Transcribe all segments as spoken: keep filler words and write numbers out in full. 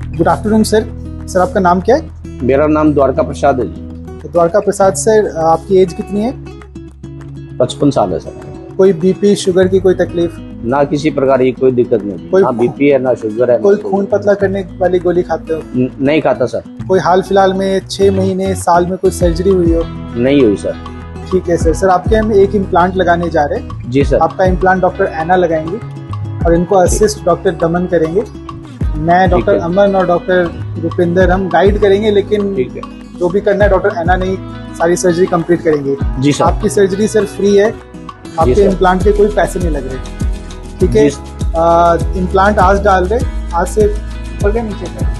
Good afternoon sir. Sir आपका नाम क्या है? मेरा नाम द्वारका प्रसाद है जी। तो द्वारका प्रसाद सर, आपकी एज कितनी है? पचपन साल है सर। कोई बीपी शुगर की कोई तकलीफ? ना किसी प्रकार की कोई दिक्कत नहीं, कोई ना बीपी है ना शुगर है। कोई खून पतला करने वाली गोली खाते हो? न, नहीं खाता सर। कोई हाल फिलहाल में छह महीने साल में कोई सर्जरी हुई हो? नहीं हुई सर। ठीक है सर। सर आपके हम एक इम्प्लांट लगाने जा रहे हैं। जी सर। आपका इम्प्लांट डॉक्टर ऐना लगाएंगे और इनको असिस्ट डॉक्टर दमन करेंगे। मैं डॉक्टर अमन और डॉक्टर रुपिंदर हम गाइड करेंगे, लेकिन ठीक है, जो भी करना है डॉक्टर ऐना नहीं सारी सर्जरी कंप्लीट करेंगे। जी सर। आपकी सर्जरी सर फ्री है, आपके इम्प्लांट के कोई पैसे नहीं लग रहे। ठीक है, इम्प्लांट आज डाल रहे, आज से ऊपर का नीचे का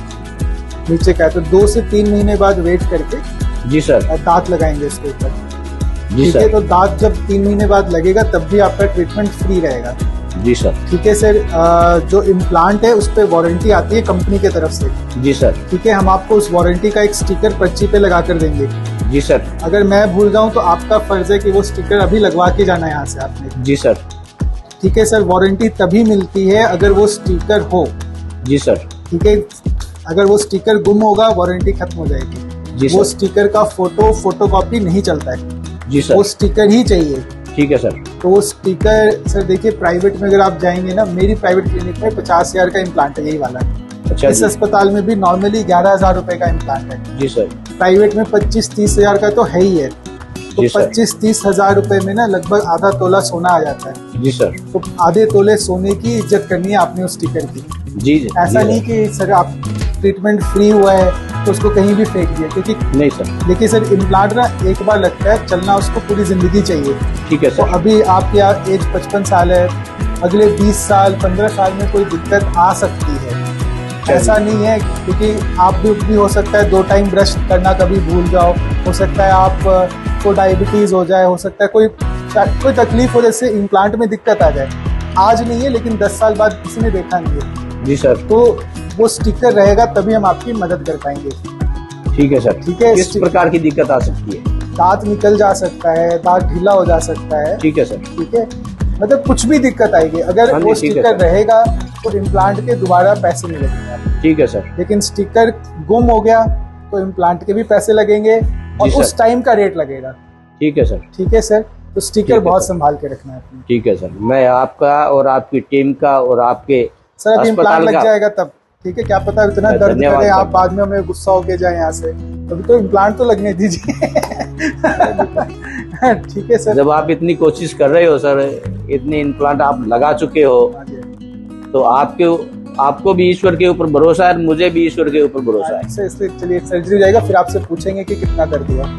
नीचे का है तो दो से तीन महीने बाद वेट करके जी सर दांत लगाएंगे इसके ऊपर। जी ठीक सर। है, तो दांत जब तीन महीने बाद लगेगा तब भी आपका ट्रीटमेंट फ्री रहेगा। जी सर। ठीक है सर। जो इम्प्लांट है उस पर वारंटी आती है कंपनी के तरफ से। जी सर। ठीक है, हम आपको उस वारंटी का एक स्टिकर पर्ची पे लगा कर देंगे। जी सर। अगर मैं भूल जाऊं तो आपका फर्ज है कि वो स्टिकर अभी लगवा के जाना है यहाँ से आपने। जी सर। ठीक है सर, वारंटी तभी मिलती है अगर वो स्टिकर हो। जी सर। ठीक है, अगर वो स्टिकर गुम होगा वारंटी खत्म हो जाएगी। जी वो सर। स्टिकर का फोटो फोटोकॉपी नहीं चलता है। जी सर। वो स्टिकर ही चाहिए। ठीक है सर। तो वो स्टिकर सर देखिए, प्राइवेट में अगर आप जाएंगे ना, मेरी प्राइवेट क्लिनिक में पचास हजार का इम्प्लांट है, यही वाला। अच्छा। इस अस्पताल में भी नॉर्मली ग्यारह हजार रुपए का इम्प्लांट है। जी सर। प्राइवेट में पच्चीस तीस हजार का तो है ही है। तो पच्चीस तीस हजार रुपए में ना लगभग आधा तोला सोना आ जाता है। जी सर। तो आधे तोले सोने की इज्जत करनी है आपने उस स्टिकर की। जी जी। ऐसा नहीं कि सर आप ट्रीटमेंट फ्री हुआ है तो उसको कहीं भी फेंक दिया, क्योंकि नहीं सर। देखिए सर, इम्प्लांट ना एक बार लगता है, चलना उसको पूरी जिंदगी चाहिए। ठीक है तो सर। अभी आपकी एज पचपन साल है, अगले बीस साल पंद्रह साल में कोई दिक्कत आ सकती है। ऐसा नहीं है, क्योंकि आप भी, भी हो सकता है दो टाइम ब्रश करना कभी भूल जाओ, हो सकता है आप को डायबिटीज हो जाए, हो सकता है कोई कोई तकलीफ हो जैसे इम्प्लांट में दिक्कत आ जाए। आज नहीं है लेकिन दस साल बाद किसी ने देखा नहीं है। जी सर। तो वो स्टिकर रहेगा तभी हम आपकी मदद कर पाएंगे। ठीक है सर। ठीक है, किस प्रकार की दिक्कत आ सकती है? दांत निकल जा सकता है, दांत ढीला हो जा सकता है। ठीक है सर। ठीक है, मतलब कुछ भी दिक्कत आएगी। अगर वो स्टिकर रहेगा तो इम्प्लांट के दोबारा पैसे नहीं लगेंगे। ठीक है सर। लेकिन स्टिकर गुम हो गया तो इम्प्लांट के भी पैसे लगेंगे और उस टाइम का रेट लगेगा। ठीक है सर। ठीक है सर, तो स्टिकर बहुत संभाल के रखना है आपने। ठीक है सर। मैं आपका और आपकी टीम का और आपके सर अभी इम्प्लांट लग जाएगा तब। ठीक है, क्या पता इतना दर्द करे आप बाद में हमें गुस्सा होके जाए यहाँ से। अभी तो इम्प्लांट तो लगने दीजिए। ठीक है सर। जब आप इतनी कोशिश कर रहे हो सर, इतने इम्प्लांट आप लगा चुके हो, तो आपके आपको भी ईश्वर के ऊपर भरोसा है, मुझे भी ईश्वर के ऊपर भरोसा है। इसलिए चलिए सर्जरी हो जाएगा, फिर आपसे पूछेंगे कि कितना दर्द हुआ।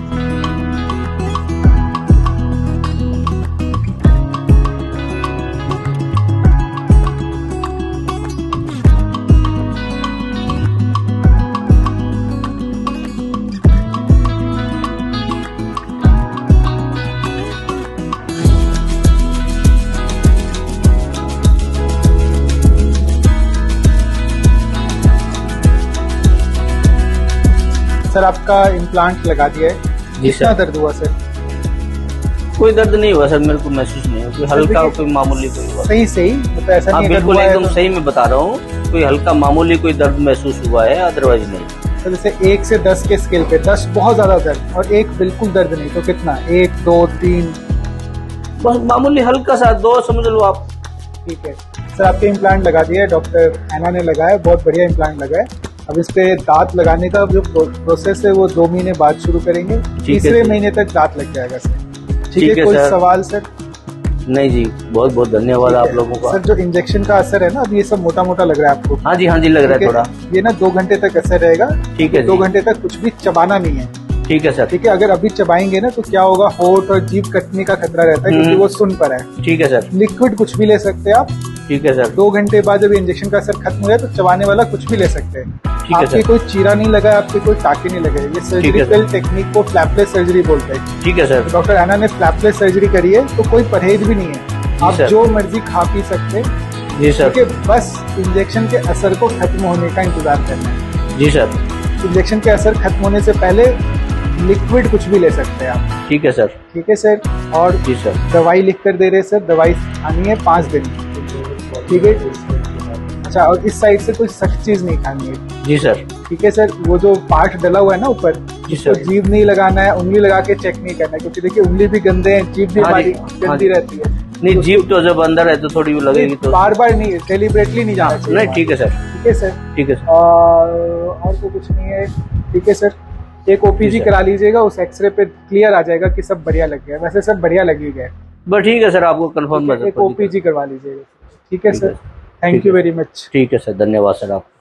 सर आपका इम्प्लांट लगा दिया है, कितना दर्द हुआ सर? कोई दर्द नहीं हुआ सर, मेरे को महसूस नहीं हुआ। कोई हल्का कोई मामूली कोई हुआ। सही सही मतलब ऐसा नहीं है, बिल्कुल एकदम सही मैं बता रहा हूँ, कोई हल्का मामूली कोई दर्द महसूस हुआ है, अदरवाइज नहीं। तो जैसे एक से दस के स्केल पे दस बहुत ज्यादा दर्द और एक बिल्कुल दर्द नहीं, तो कितना? एक दो तीन? बस मामूली हल्का सा, दो समझ लो आप। ठीक है सर, आपके इम्प्लांट लगा दिया है, डॉक्टर ऐना ने लगाया, बहुत बढ़िया इम्प्लांट लगा है। अब इस पे दांत लगाने का जो प्रोसेस है वो दो महीने बाद शुरू करेंगे। तीसरे महीने तक दांत लग जाएगा सर। ठीक है, कोई सवाल सर? नहीं जी, बहुत बहुत धन्यवाद आप लोगों का। सर जो इंजेक्शन का असर है ना, अब ये सब मोटा मोटा लग रहा है आपको? हाँ जी हाँ जी, लग रहा है थोड़ा। ये ना दो घंटे तक असर रहेगा। ठीक है, दो घंटे तक कुछ भी चबाना नहीं है। ठीक है सर। ठीक है, अगर अभी चबाएंगे ना तो क्या होगा, होठ और जीभ कटने का खतरा रहता है, क्योंकि वो सुन पर है। ठीक है सर। लिक्विड कुछ भी ले सकते हैं आप। ठीक है सर। दो घंटे बाद जब इंजेक्शन का असर खत्म हो जाए तो चबाने वाला कुछ भी ले सकते हैं। आपके कोई चीरा नहीं लगा, आपके कोई टाके नहीं लगे। ये सर्जिकल टेक्निक को फ्लैपलेस सर्जरी बोलते हैं। ठीक है सर। डॉक्टर ऐना ने फ्लैपलेस सर्जरी करी है, तो कोई परहेज भी नहीं है, आप जो मर्जी खा पी सकते हैं। जी सर। बस इंजेक्शन के असर को खत्म होने का इंतजार करना है। जी सर। इंजेक्शन के असर खत्म होने से पहले लिक्विड कुछ भी ले सकते हैं आप। ठीक है सर। ठीक है सर। और जी सर, दवाई लिख कर दे रहे सर, दवाई आनी है पाँच दिन। ठीक है, अच्छा, और इस साइड से कोई सख्त चीज नहीं खानी है। जी सर। ठीक है सर। वो जो पार्ट डला हुआ है ना ऊपर, जी तो सर। जीभ नहीं लगाना है, उंगली लगा के चेक नहीं करना है, क्योंकि देखिए उंगली भी गंदे हैं, जीभ भी हाँ हमारी जी, हाँ गंदी जी। रहती है। नहीं, जीभ तो जब अंदर है तो थोड़ी भी लगेगी तो बार बार नहीं, डेलिबरेटली नहीं जाना चाहिए। नहीं, ठीक है सर। ठीक है सर। ठीक है सर। और और तो कुछ नहीं है। ठीक है सर। एक ओपीजी करा लीजिएगा, उस एक्सरे पे क्लियर आ जाएगा कि सब बढ़िया लग गया। वैसे सब बढ़िया लग ही गया। बस ठीक है सर, आपको कंफर्म एक ओपीजी करवा लीजिएगा। ठीक है sir. Thank you very much. ठीक है सर, धन्यवाद सर आप।